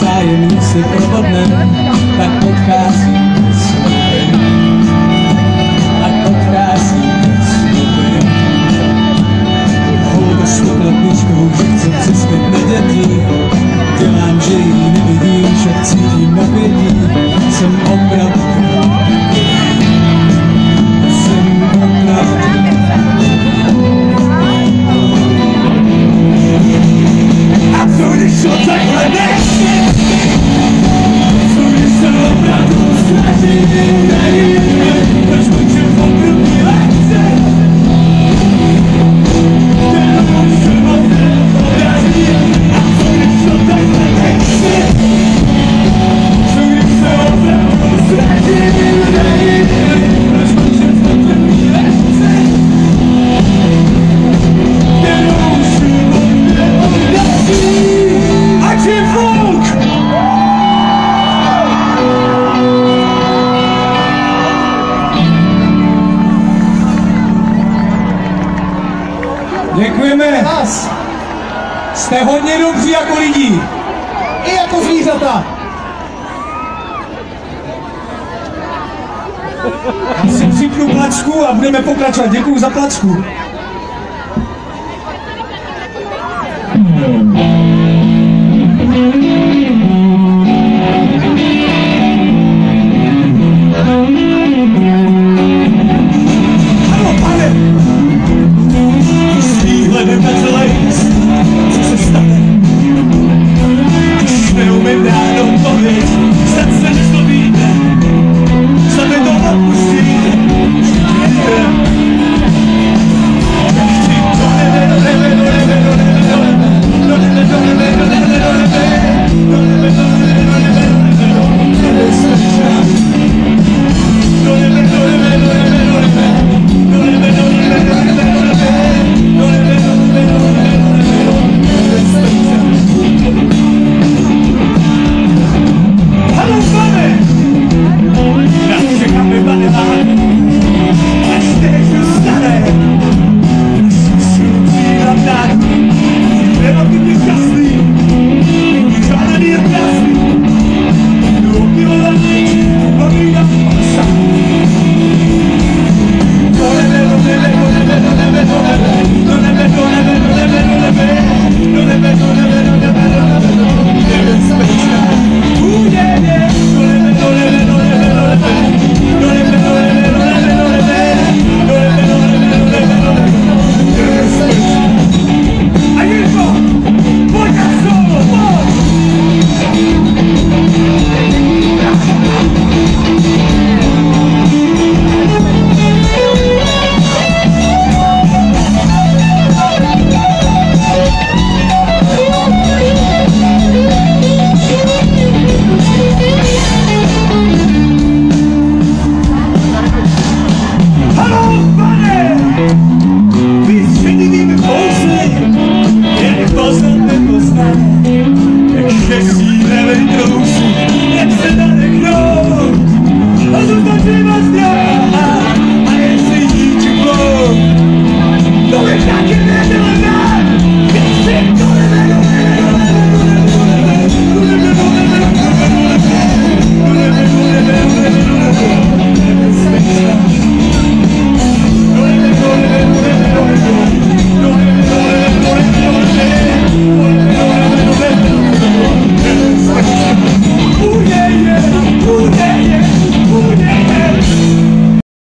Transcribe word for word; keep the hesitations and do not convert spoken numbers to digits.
vzájemný si probodnem, tak odchází slovem, tak odchází slovem. Houba šlo kladničkou, že chce přispět na děti, dělám, že jí nevidím, však cítím napětí, jsem opravdu, jsem opravdu. A co když to takhle nechci? Co když se opravdu snažím, nevím, proč končím v obrubní lekce? Kterou se moc nepodaří. A co když to takhle nechci? Co když se opravdu snažím, nevím, proč končím v obrubní lekce? Kterou se moc nepodaří. Ať je folk! Děkujeme. Nás. Jste hodně dobří jako lidi. I jako zvířata. Já si připnu placku a budeme pokračovat. Děkuju za placku. Thank you.